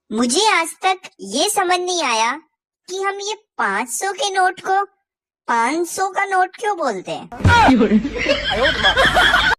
मुझे आज तक ये समझ नहीं आया कि हम ये 500 के नोट को 500 का नोट क्यों बोलते हैं।